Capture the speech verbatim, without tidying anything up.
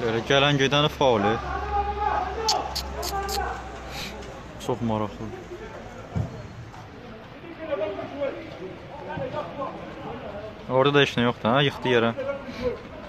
Belə gələn gedən faul. Çox maraqlı. Orada da heç nə yoxdur, ha, yıxdı yerə.